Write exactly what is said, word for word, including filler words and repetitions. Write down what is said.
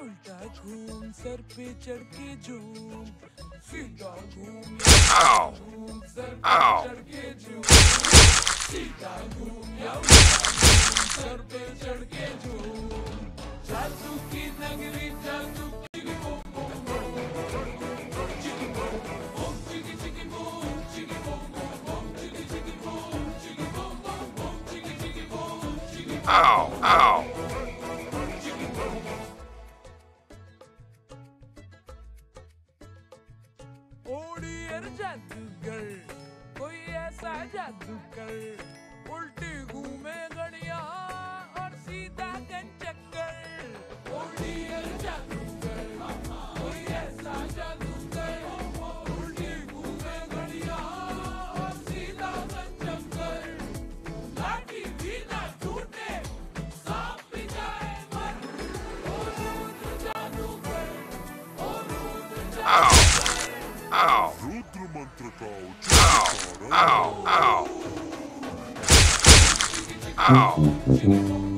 उल्टा घूम सर पे चढ़ के झूम सीधा घूम घूम सर पे चढ़ के झूम सीधा घूम या उल्टा घूम सर पे चढ़ के झूम जादू की नगरी जादू की बूम बूम बूम चिकी बूम बूम चिकी चिकी बूम चिकी बूम बूम बूम चिकी चिकी बूम चिकी बूम बूम बूम चिकी चिकी बूम चिकी ow ow ओडियर जादूगर कोई ऐसा जादू कर उल्टी घूमे गड़िया और सीधा चक्कर ओडियर जादूगर कोई ऐसा जादू कर उल्टी घूमे गड़िया और सीधा चक्कर लाठी भी ना टूटे सांप भी जाए मर ओ रुद्र जादूगर ओ रुद्र जादूगर रुद्र मंत्र का उच्चारण। Ow! Ow! Ow!